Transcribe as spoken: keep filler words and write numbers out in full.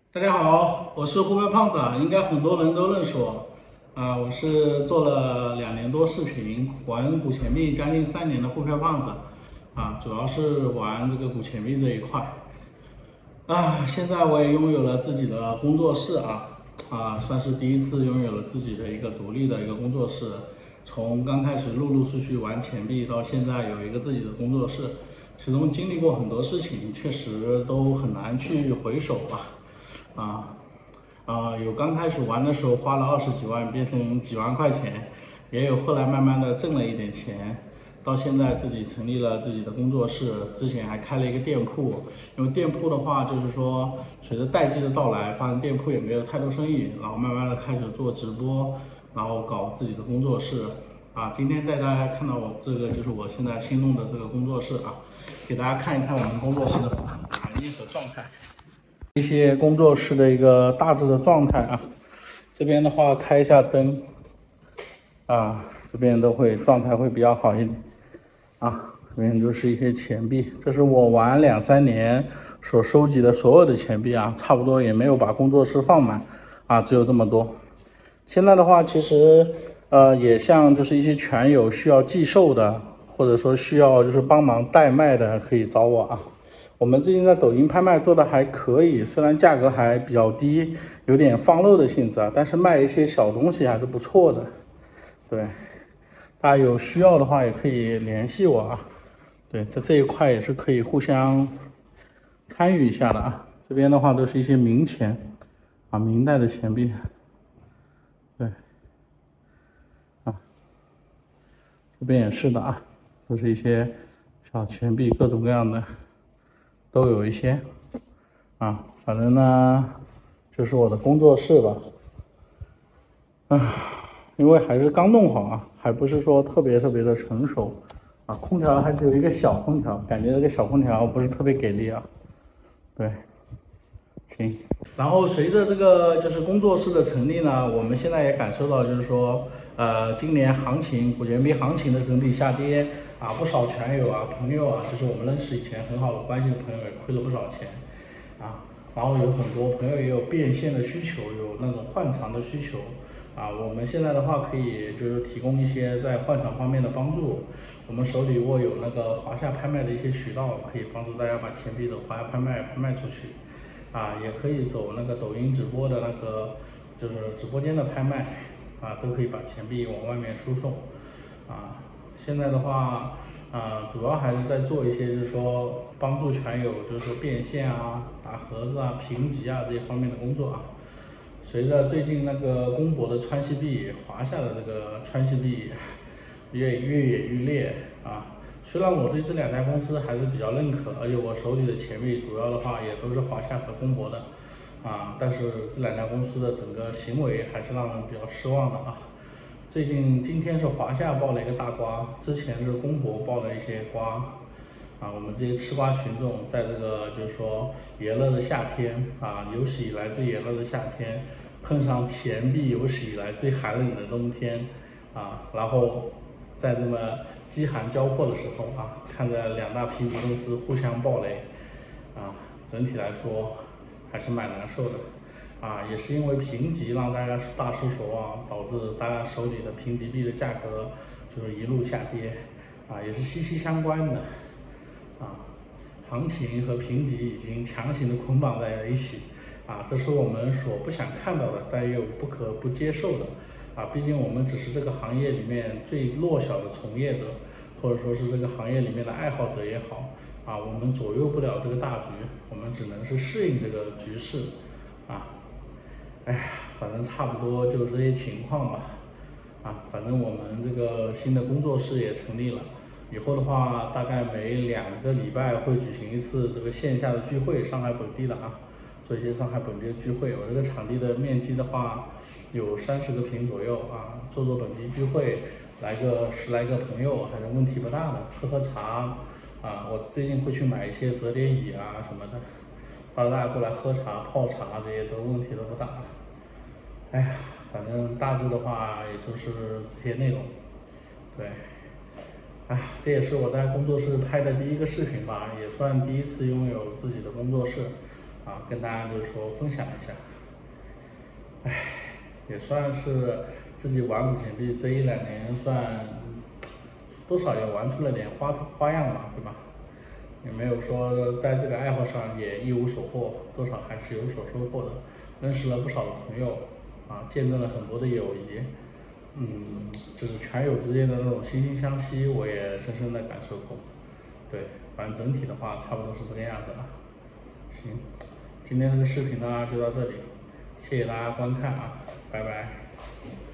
大家好，我是湖北胖子，应该很多人都认识我。啊、我是做了两年多视频，玩股钱币将近三年的沪漂胖子。啊，主要是玩这个股钱币这一块。啊，现在我也拥有了自己的工作室啊，啊，算是第一次拥有了自己的一个独立的一个工作室。从刚开始陆陆续续玩钱币，到现在有一个自己的工作室，其中经历过很多事情，确实都很难去回首吧。啊，啊，有刚开始玩的时候花了二十几万变成几万块钱，也有后来慢慢的挣了一点钱，到现在自己成立了自己的工作室，之前还开了一个店铺。因为店铺的话，就是说随着淡季的到来，发现店铺也没有太多生意，然后慢慢的开始做直播，然后搞自己的工作室。啊，今天带大家看到我这个就是我现在新弄的这个工作室啊，给大家看一看我们工作室的反应和状态。一些工作室的一个大致的状态啊，这边的话开一下灯啊，这边都会状态会比较好一点啊。这边就是一些钱币，这是我玩两三年所收集的所有的钱币啊，差不多也没有把工作室放满啊，只有这么多。现在的话，其实呃也像就是一些全友需要寄售的，或者说需要就是帮忙代卖的，可以找我啊。我们最近在抖音拍卖做的还可以，虽然价格还比较低，有点放漏的性质啊，但是卖一些小东西还是不错的。对，大家有需要的话也可以联系我啊。对，在这一块也是可以互相参与一下的啊。这边的话都是一些明钱啊，明代的钱币。对，啊，这边也是的啊，都是一些小钱币，各种各样的都有一些啊。反正呢，这是我的工作室吧。啊，因为还是刚弄好啊，还不是说特别特别的成熟啊。空调还只有一个小空调，感觉这个小空调不是特别给力啊。对，行。然后随着这个就是工作室的成立呢，我们现在也感受到就是说，呃，今年行情股钱币行情的整体下跌啊，不少全友啊朋友啊，就是我们认识以前很好的关系的朋友也亏了不少钱啊。然后有很多朋友也有变现的需求，有那种换场的需求。啊，我们现在的话可以就是提供一些在换场方面的帮助。我们手里握有那个华夏拍卖的一些渠道，可以帮助大家把钱币走华夏拍卖拍卖出去。啊，也可以走那个抖音直播的那个就是直播间的拍卖，啊，都可以把钱币往外面输送。啊，现在的话，啊，主要还是在做一些就是说帮助全友，就是说变现啊、打盒子啊、评级啊这些方面的工作啊。随着最近那个公博的川西币，华夏的这个川西币越越演愈烈啊。虽然我对这两家公司还是比较认可，而且我手里的钱币主要的话也都是华夏和公博的啊，但是这两家公司的整个行为还是让人比较失望的啊。最近今天是华夏爆了一个大瓜，之前是公博爆了一些瓜。啊，我们这些吃瓜群众，在这个就是说炎热的夏天啊，有史以来最炎热的夏天，碰上钱币有史以来最寒冷的冬天啊，然后在这么饥寒交迫的时候啊，看着两大评级公司互相暴雷啊，整体来说还是蛮难受的啊，也是因为评级让大家大失所望，导致大家手里的评级币的价格就是一路下跌啊，也是息息相关的。啊，行情和评级已经强行的捆绑在了一起，啊，这是我们所不想看到的，但又不可不接受的，啊，毕竟我们只是这个行业里面最弱小的从业者，或者说是这个行业里面的爱好者也好，啊，我们左右不了这个大局，我们只能是适应这个局势，啊，哎呀，反正差不多就是这些情况吧，啊，反正我们这个新的工作室也成立了。以后的话，大概每两个礼拜会举行一次这个线下的聚会，上海本地的啊，做一些上海本地的聚会。我这个场地的面积的话，有三十个平左右啊，做做本地聚会，来个十来个朋友还是问题不大的，喝喝茶啊。我最近会去买一些折叠椅啊什么的，到大家过来喝茶、泡茶这些都问题都不大。哎呀，反正大致的话也就是这些内容，对。哎，这也是我在工作室拍的第一个视频吧，也算第一次拥有自己的工作室。 啊，跟大家就是说分享一下。唉，也算是自己玩股钱币这一两年算多少也玩出了点花花样嘛，对吧？也没有说在这个爱好上也一无所获，多少还是有所收获的，认识了不少的朋友，啊，见证了很多的友谊，嗯，就是拳友之间的那种惺惺相惜，我也深深的感受过。对，反正整体的话差不多是这个样子了。行，今天这个视频呢就到这里，谢谢大家观看啊，拜拜。